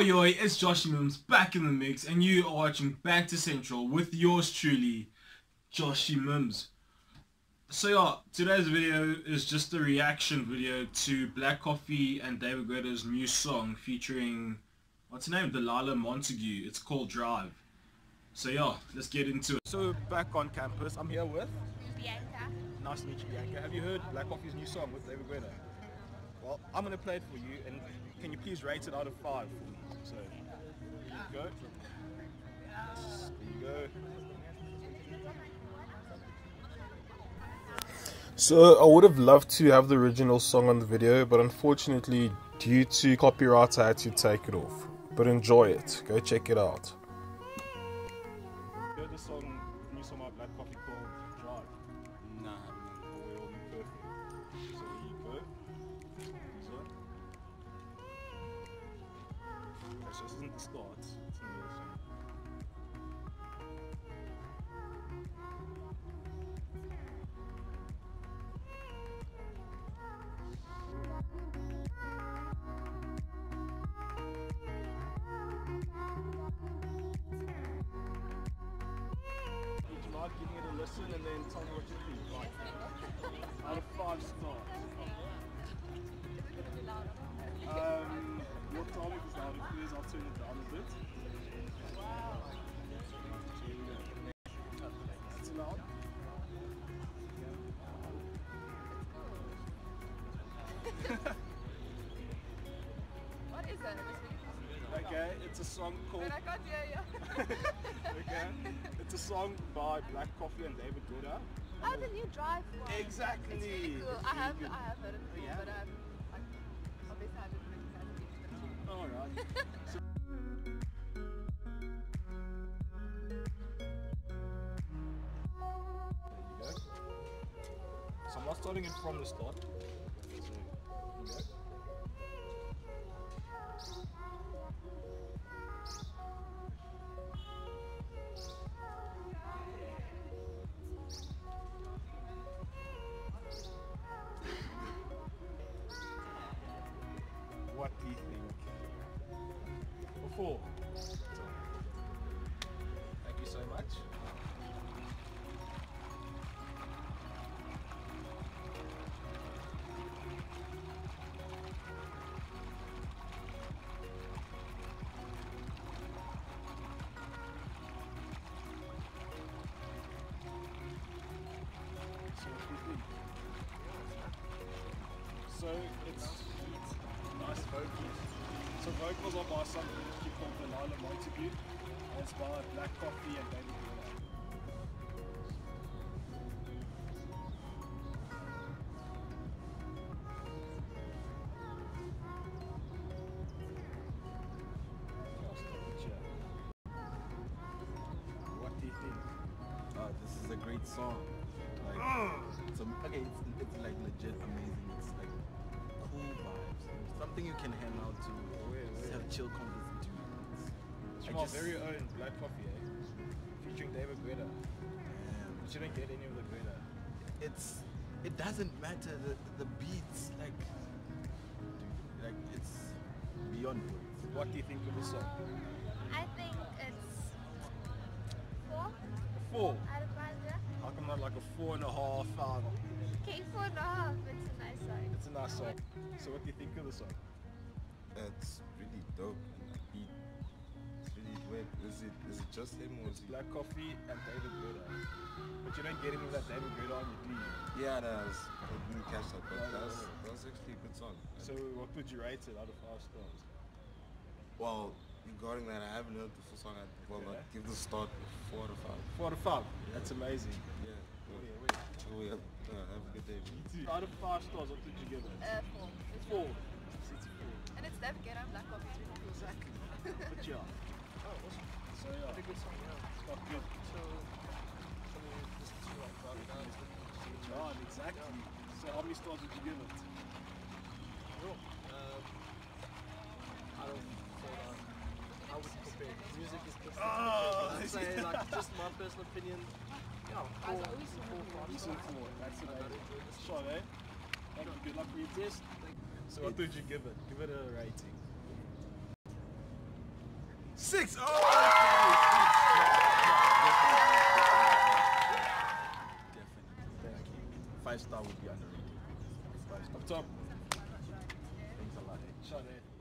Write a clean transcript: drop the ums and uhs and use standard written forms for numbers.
yo, it's Joshy Mims back in the mix, and you are watching Banter Central with yours truly, Joshy Mims. So yeah, today's video is just a reaction video to Black Coffee and David Guetta's new song featuring, what's her name, Delilah Montague. It's called Drive. So yeah, let's get into it. So back on campus, I'm here with Bianca. Nice to meet you, Bianca. Have you heard Black Coffee's new song with David Guetta? Well, I'm gonna play it for you, and can you please rate it out of 5 for me? So, here you go. There you go. So I would have loved to have the original song on the video, but unfortunately, due to copyright, I had to take it off. But enjoy it. Go check it out. You heard the song, new song by Black Coffee called Drive? Nah, we're all perfect. So here you go. So this isn't the start, it's in the middle song. Would you like giving it a listen and then tell me what you think? Like, out of 5 stars. Your topic is loud, please. I'll turn it down a bit. Wow. It's loud. What is that? Okay, it's a song called. But I can't hear you. Okay, it's a song by Black Coffee and David Guetta. Oh, the new Drive one. Exactly. It's really cool. It's I have really good. heard it before, Yeah. but obviously I didn't recognize it. Alright. So there you go. So I'm not starting it from the start. So here you go. What do you think? Before. Thank you so much. So what do you think? So it's nice vocals. So vocals are by somebody called Delilah Montague, and it's by Black Coffee and David Guetta. I'll stop it here. What do you think? This is a great song. Like, it's like legit amazing. It's like cool vibes. Something you can hang out to. Just have chill conversation to. It's from our very own Black Coffee, eh? Featuring David Guetta. But you don't get any of the Guetta. It doesn't matter the beats like it's beyond words. What do you think of the song? I think it's 4 4. out of 5, yeah? How come not like a 4.5, 5? Okay, 4.5. It's a nice song. It's a nice song. So what do you think of the song? It's really dope. Beat. It's really wet. Is it just him or It's Black Coffee and David Guetta. But you don't get him with that David Guetta on your do you? Yeah, I didn't catch that, but that's actually a good song. So what would you rate it out of 5 stars? Well, regarding that, I haven't heard the full song. I'd give the start 4 out of 5. 4 out of 5. That's amazing. Yeah. Have a good day. Me too. Out of 5 stars, what would you give it? 4. It's 4. 4. It's 4. And it's David Guetta, Black Coffee, it's really cool. Exactly. But yeah. Oh, awesome. So yeah. Pretty good song, yeah. It's got good. So, just to like drive it down, it's exactly. So how many stars would you give it? Cool. I don't hold on. I would compare. Music is just I'm saying, like, just my personal opinion. You know, 4, 4, 5 Decent 4. That's amazing. Shot, eh? Thank you. Good luck for your test. So what would you give it? Give it a rating. 6. Oh, definitely. 5-star would be underrated. 5-star. Up top. Thanks a lot. Shot it.